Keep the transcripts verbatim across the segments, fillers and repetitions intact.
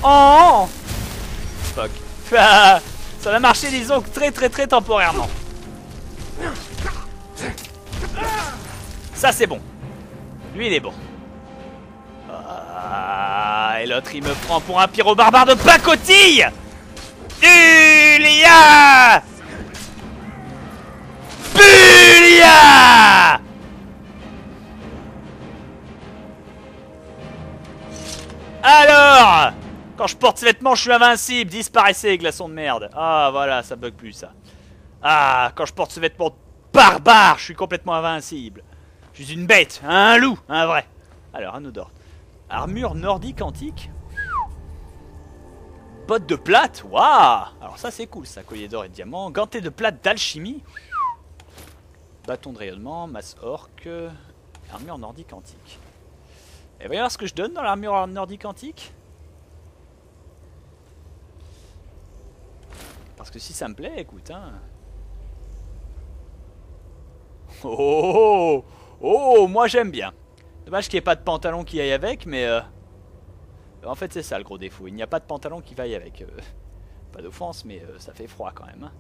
Oh fuck. Ça va marcher, disons, très très très temporairement. Ça c'est bon. Lui il est bon. Ah, et l'autre il me prend pour un pyro-barbare de pacotille. Julia Julia. Alors, quand je porte ces vêtements, je suis invincible. Disparaissez, glaçons de merde. Ah, voilà, ça bug plus, ça. Ah, quand je porte ce vêtement barbare, je suis complètement invincible. Je suis une bête, un loup, un vrai. Alors, un odor. Armure nordique antique. Bottes de plate, waouh. Alors ça, c'est cool, ça. Collier d'or et de diamant. Ganté de plate d'alchimie. Bâton de rayonnement, masse orque. Armure nordique antique. Et voyons voir ce que je donne dans l'armure nordique antique. Parce que si ça me plaît, écoute, hein. Oh, oh, oh, moi j'aime bien. Dommage qu'il n'y ait pas de pantalon qui aille avec, mais... Euh... En fait, c'est ça le gros défaut. Il n'y a pas de pantalon qui vaille avec. Euh... Pas d'offense, mais euh, ça fait froid quand même. Hein.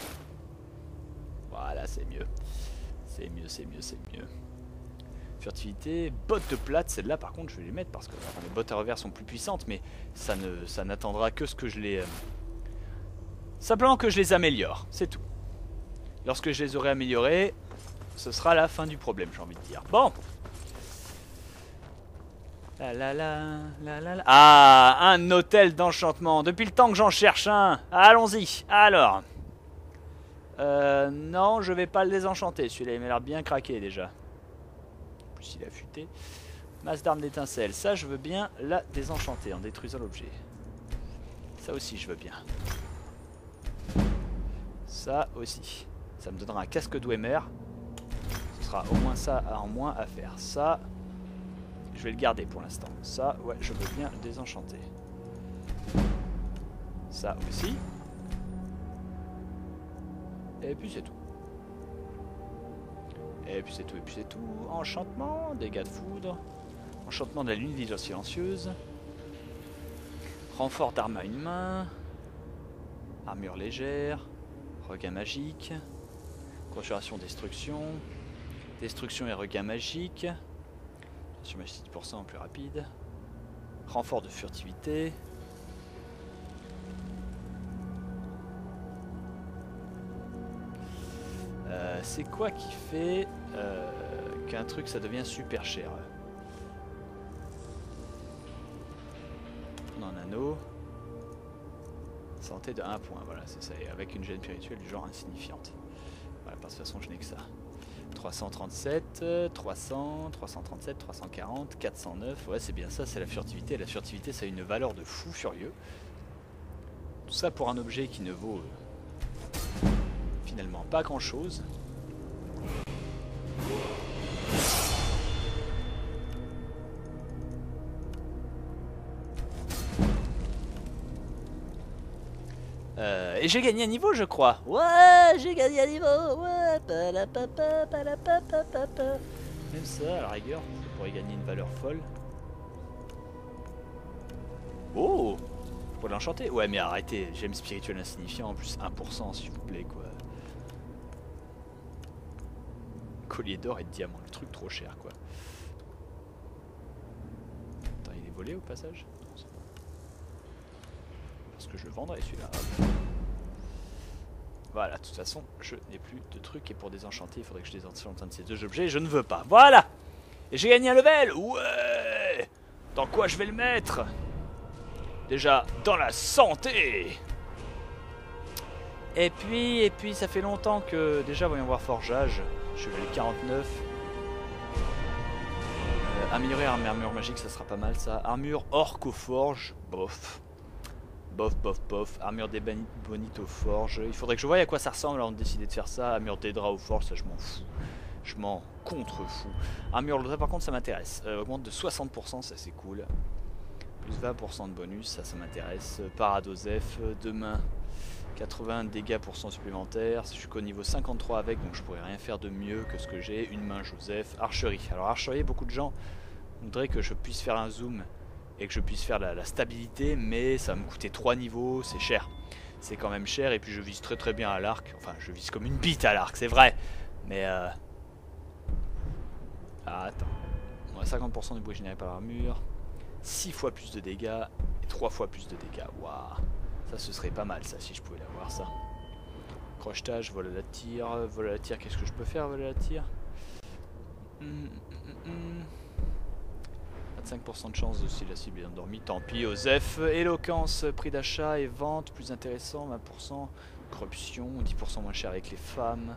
Voilà, c'est mieux. C'est mieux, c'est mieux, c'est mieux. Furtivité, bottes de plate, celles-là par contre je vais les mettre parce que enfin, les bottes à revers sont plus puissantes, mais ça ne ça n'attendra que ce que je les... Euh... Simplement que je les améliore, c'est tout. Lorsque je les aurai améliorées, ce sera la fin du problème, j'ai envie de dire. Bon. La la la la la la. Ah, un hôtel d'enchantement. Depuis le temps que j'en cherche un. Allons-y. Alors. Euh, non, je vais pas le désenchanter. Celui-là, il m'a l'air bien craqué déjà. Il a futé. Masse d'armes d'étincelles. Ça, je veux bien la désenchanter en détruisant l'objet. Ça aussi, je veux bien. Ça aussi. Ça me donnera un casque d'Ouemer. Ce sera au moins ça en moins à faire. Ça, je vais le garder pour l'instant. Ça, ouais, je veux bien le désenchanter. Ça aussi. Et puis c'est tout. Et puis c'est tout, et puis c'est tout. Enchantement, dégâts de foudre. Enchantement de la lune vigile silencieuse. Renfort d'arme à une main. Armure légère. Regain magique. Conjuration destruction. Destruction et regain magique. Sur magique dix pour cent plus rapide. Renfort de furtivité. Euh, c'est quoi qui fait euh, qu'un truc ça devient super cher? On a un anneau. Santé de un point, voilà, c'est ça. Et avec une gêne spirituelle du genre insignifiante. Voilà, parce que de toute façon je n'ai que ça. trois cent trente-sept, trois cents, trois cent trente-sept, trois cent quarante, quatre cent neuf. Ouais, c'est bien ça, c'est la furtivité. La furtivité, ça a une valeur de fou furieux. Tout ça pour un objet qui ne vaut euh, finalement pas grand chose. Euh, et j'ai gagné un niveau, je crois. Ouais, j'ai gagné un niveau. Ouais, palapapa, palapapa, papa. Même ça, à la rigueur, je pourrais gagner une valeur folle. Oh, pour l'enchanter. Ouais, mais arrêtez, j'aime spirituel insignifiant en plus un pour cent, s'il vous plaît, quoi. Collier d'or et de diamant, le truc trop cher, quoi. Attends, il est volé au passage? Parce que je le vendrai celui-là. Voilà, de toute façon, je n'ai plus de trucs et pour désenchanter, il faudrait que je désenchante un de ces deux objets. Je ne veux pas. Voilà. Et j'ai gagné un level. Ouais. Dans quoi je vais le mettre? Déjà, dans la santé. Et puis, et puis, ça fait longtemps que... Déjà, voyons voir forgeage. Je suis level quarante-neuf. Euh, améliorer armure, armure magique, ça sera pas mal ça. Armure orque aux forges. Bof. Bof, bof, bof. Armure des bonites aux forges. Il faudrait que je voie à quoi ça ressemble avant de décider de faire ça. Armure des draps aux forges, ça je m'en fous. Je m'en contre-fous. Armure le par contre ça m'intéresse. Euh, augmente de soixante pour cent, ça c'est cool. Plus vingt pour cent de bonus, ça ça m'intéresse. Paradosef, deux mains. quatre-vingts dégâts pour cent supplémentaires. Je suis qu'au niveau cinquante-trois avec, donc je pourrais rien faire de mieux que ce que j'ai. Une main Joseph. Archerie. Alors archerie, beaucoup de gens voudraient que je puisse faire un zoom et que je puisse faire la, la stabilité, mais ça va me coûter trois niveaux, c'est cher. C'est quand même cher, et puis je vise très très bien à l'arc. Enfin, je vise comme une bite à l'arc, c'est vrai. Mais euh... Ah, attends. On a cinquante pour cent du bruit généré par l'armure. six fois plus de dégâts et trois fois plus de dégâts. Waouh. Ça, ce serait pas mal, ça, si je pouvais l'avoir, ça. Crochetage, vol à la tire. Vol à la tire, qu'est-ce que je peux faire, vol à la tire? hum, hum, hum. vingt-cinq pour cent de chance de si la cible est endormie. Tant pis, Osef. Éloquence, prix d'achat et vente, plus intéressant, vingt pour cent. Corruption, dix pour cent moins cher avec les femmes.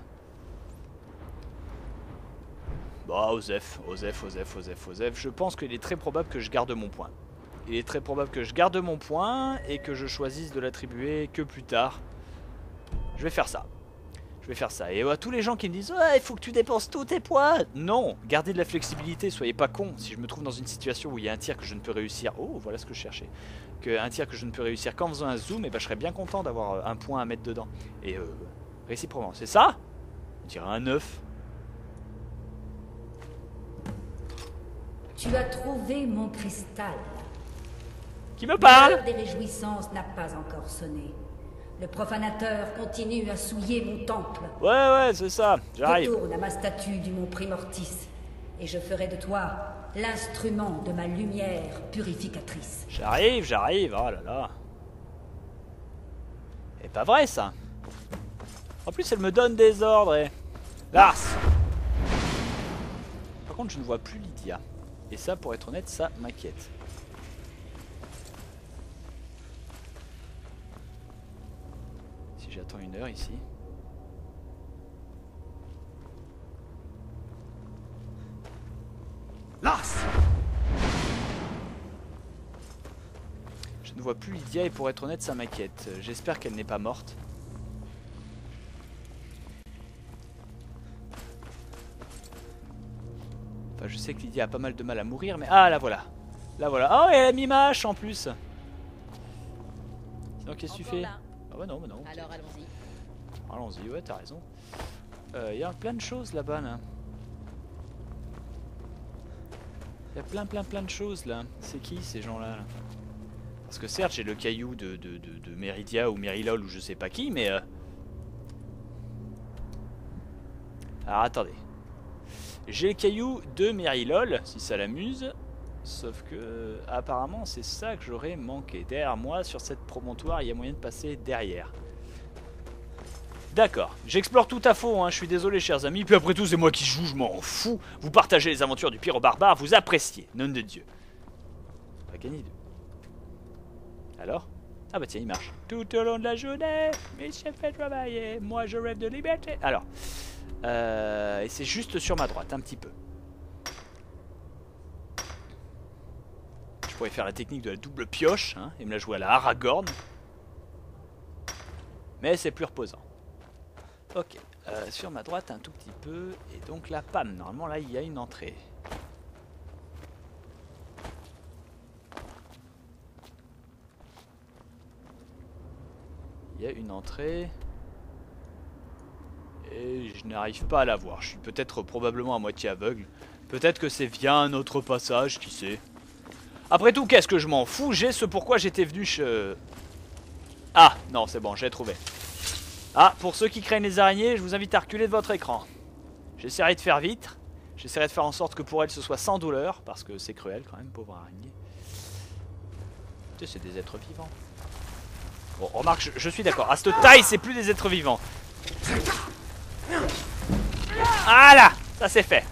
Bah, Osef, Osef, Osef, Osef, Osef. Je pense qu'il est très probable que je garde mon point. Il est très probable que je garde mon point et que je choisisse de l'attribuer que plus tard. Je vais faire ça. Je vais faire ça. Et à tous les gens qui me disent « Ouais, il faut que tu dépenses tous tes points !» Non, gardez de la flexibilité, soyez pas cons. Si je me trouve dans une situation où il y a un tir que je ne peux réussir... Oh, voilà ce que je cherchais. Que un tir que je ne peux réussir qu'en faisant un zoom, et ben, je serais bien content d'avoir un point à mettre dedans. Et euh, réciproquement. C'est ça? On dirait un neuf. Tu as trouvé mon cristal. Qui me parle? L'heure des réjouissances n'a pas encore sonné. Le profanateur continue à souiller mon temple. Ouais, ouais, c'est ça. J'arrive. Retourne à ma statue du mont Primortis, et je ferai de toi l'instrument de ma lumière purificatrice. J'arrive, j'arrive. Oh là là. C'est pas vrai, ça. En plus, elle me donne des ordres. Et... Lars. Par contre, je ne vois plus Lydia. Et ça, pour être honnête, ça m'inquiète. Si j'attends une heure ici. Lars! Je ne vois plus Lydia et pour être honnête, ça m'inquiète. J'espère qu'elle n'est pas morte. Enfin, je sais que Lydia a pas mal de mal à mourir, mais... Ah, la voilà. La voilà. Oh, et elle a mis ma hache en plus. Sinon, qu'est-ce que tu fais? Ah ouais, non, mais non. Alors, allons-y. Allons-y, ouais, t'as raison. Il euh, y a plein de choses là-bas, là. Il y a plein, plein, plein de choses, là. C'est qui, ces gens-là, là? Parce que certes, j'ai le caillou de, de, de, de Meridia ou Merilol ou je sais pas qui, mais... Euh... Alors, attendez. J'ai le caillou de Merilol, si ça l'amuse. Sauf que, apparemment, c'est ça que j'aurais manqué. Derrière moi, sur cette promontoire, il y a moyen de passer derrière. D'accord. J'explore tout à faux, hein. Je suis désolé, chers amis. Puis après tout, c'est moi qui joue, je m'en fous. Vous partagez les aventures du pyro-barbare, vous appréciez. Nom de Dieu. On va gagner deux. Alors? Ah bah tiens, il marche. Tout au long de la journée, mes chefs fait travailler. Moi, je rêve de liberté. Alors... Euh, et c'est juste sur ma droite, un petit peu. Je pourrais faire la technique de la double pioche, hein, et me la jouer à la Aragorn. Mais c'est plus reposant. Ok, euh, sur ma droite un tout petit peu, et donc la panne. Normalement là il y a une entrée. Il y a une entrée. Et je n'arrive pas à la voir. Je suis peut-être probablement à moitié aveugle. Peut-être que c'est via un autre passage, qui sait. Après tout, qu'est-ce que je m'en fous? J'ai ce pourquoi j'étais venu chez... Ah, non, c'est bon, j'ai trouvé. Ah, pour ceux qui craignent les araignées, je vous invite à reculer de votre écran. J'essaierai de faire vite. J'essaierai de faire en sorte que pour elle ce soit sans douleur. Parce que c'est cruel quand même, pauvre araignée. C'est des êtres vivants. Bon, remarque, je, je suis d'accord. À cette taille, c'est plus des êtres vivants. Voilà, ça c'est fait.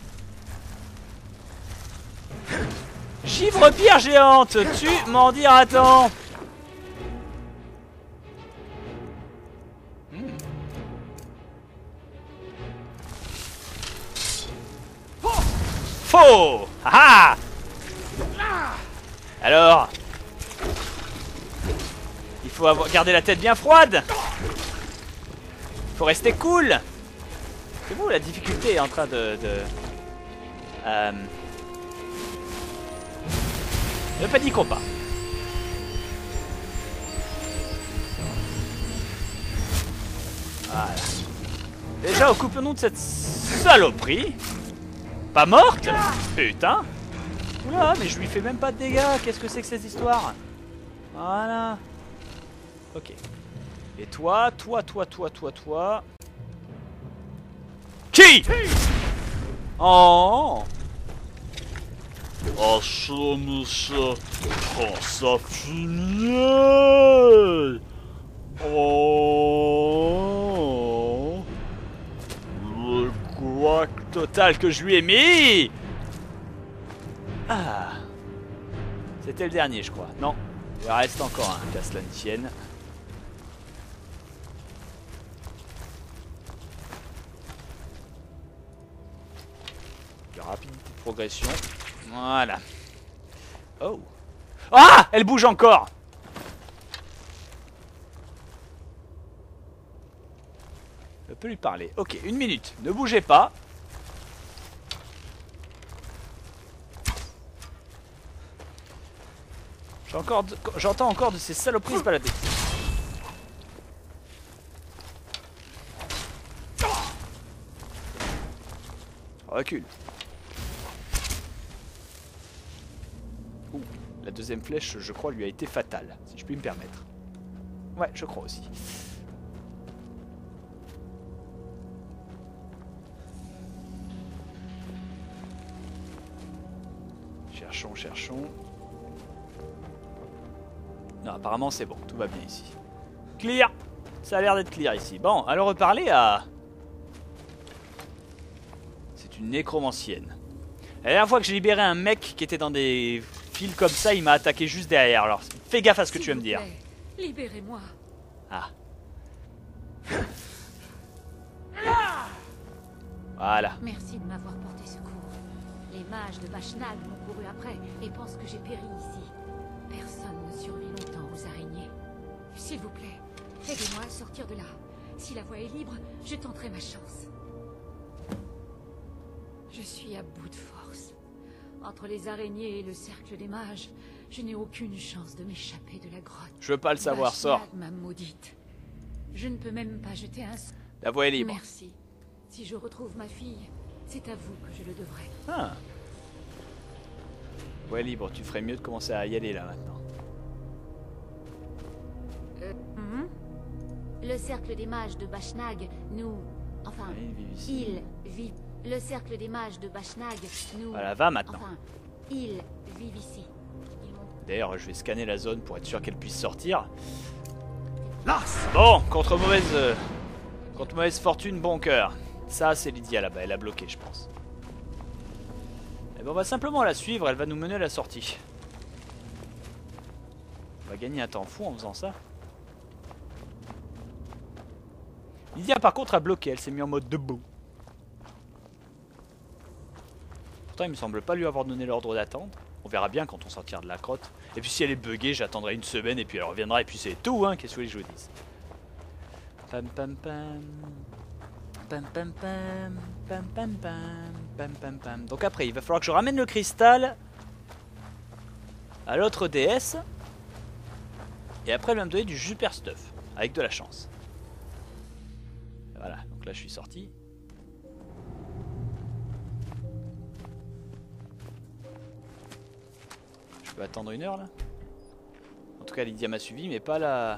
Givre pierre géante, tu m'en diras tant. hmm. Faux. Ah ah. Alors, il faut avoir, garder la tête bien froide. Faut rester cool. C'est bon, la difficulté est en train de... de euh, ne paniquons pas. Voilà. Déjà, occupons-nous de cette saloperie. Pas morte? Putain. Oula, mais je lui fais même pas de dégâts. Qu'est-ce que c'est que cette histoire? Voilà. Ok. Et toi, toi, toi, toi, toi, toi. Qui? Oh. Oh, ça, oh, ça finit. Oh. Le couac total que je lui ai mis. Ah. C'était le dernier, je crois. Non, il reste encore un, qu'à cela ne tienne. Rapidité de progression. Voilà. Oh. Ah, elle bouge encore. Je peux lui parler. Ok, une minute. Ne bougez pas. J'entends encore, encore de ces saloperies se balader. Recule. Ouh, la deuxième flèche, je crois, lui a été fatale, si je puis me permettre. Ouais, je crois aussi. Cherchons, cherchons. Non, apparemment c'est bon, tout va bien ici. Clear. Ça a l'air d'être clear ici. Bon, alors reparler à... C'est une nécromancienne. La dernière fois que j'ai libéré un mec qui était dans des fils comme ça, il m'a attaqué juste derrière. Alors fais gaffe à ce que tu vas me dire. Libérez-moi. Ah. Voilà. Merci de m'avoir porté secours. Les mages de Bashnag m'ont couru après et pensent que j'ai péri ici. Personne ne survit longtemps aux araignées. S'il vous plaît, aidez-moi à sortir de là. Si la voie est libre, je tenterai ma chance. Je suis à bout de force. Entre les araignées et le cercle des mages, je n'ai aucune chance de m'échapper de la grotte. Je veux pas le savoir, sors. Bashnag m'a maudite. Je ne peux même pas jeter un... La voie est libre. Merci. Si je retrouve ma fille, c'est à vous que je le devrai. Ah. Ouais, libre, tu ferais mieux de commencer à y aller là maintenant. Euh, mm-hmm. Le cercle des mages de Bashnag, nous... Enfin, Ouais, ils vivent ici. ils vivent... Le cercle des mages de Bashnag, nous... Voilà, va maintenant. Enfin, ils vivent ici. Ils m'ont... D'ailleurs, je vais scanner la zone pour être sûr qu'elle puisse sortir. Bon, contre mauvaise... euh, contre mauvaise fortune, bon cœur. Ça, c'est Lydia là-bas, elle a bloqué, je pense. Et ben, on va simplement la suivre, elle va nous mener à la sortie. On va gagner un temps fou en faisant ça. Lydia, par contre, a bloqué, elle s'est mise en mode debout. Pourtant, il me semble pas lui avoir donné l'ordre d'attendre. On verra bien quand on sortira de la grotte. Et puis si elle est buggée, j'attendrai une semaine et puis elle reviendra et puis c'est tout, hein. Qu'est-ce que je vous dise? Pam pam pam. Pam pam pam. Pam pam pam. Pam pam pam. Donc après, il va falloir que je ramène le cristal à l'autre déesse. Et après, elle va me donner du super stuff. Avec de la chance. Voilà, donc là je suis sorti. Je peux attendre une heure là. En tout cas, Lydia m'a suivi, mais pas la...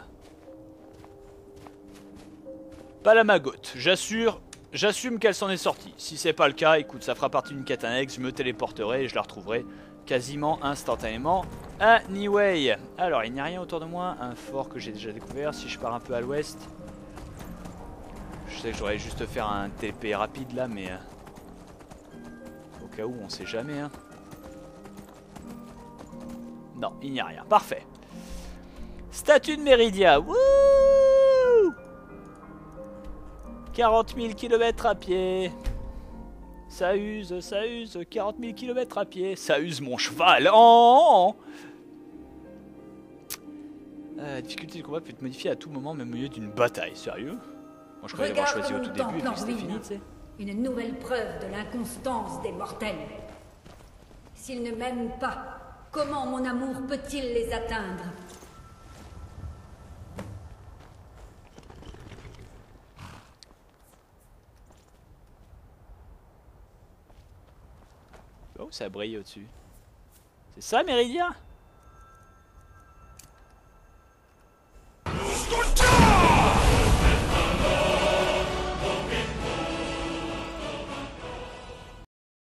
Pas la magotte. J'assure, j'assume qu'elle s'en est sortie. Si c'est pas le cas, écoute, ça fera partie d'une quête annexe. Je me téléporterai et je la retrouverai quasiment instantanément. Anyway. Alors, il n'y a rien autour de moi. Un fort que j'ai déjà découvert. Si je pars un peu à l'ouest... Je sais que j'aurais juste faire un T P rapide là, mais... Euh... Au cas où, on sait jamais, hein. Non, il n'y a rien. Parfait. Statue de Méridia. Wouh! quarante mille kilomètres à pied. Ça use, ça use. quarante mille kilomètres à pied. Ça use mon cheval. Oh! euh, difficulté du combat peut être modifiée à tout moment, même au milieu d'une bataille. Sérieux? Moi, je croyais avoir choisi au tout début et puis c'était fini, tu sais. Une nouvelle preuve de l'inconstance des mortels. S'ils ne m'aiment pas, comment mon amour peut-il les atteindre? Oh, ça brille au-dessus. C'est ça, Méridien?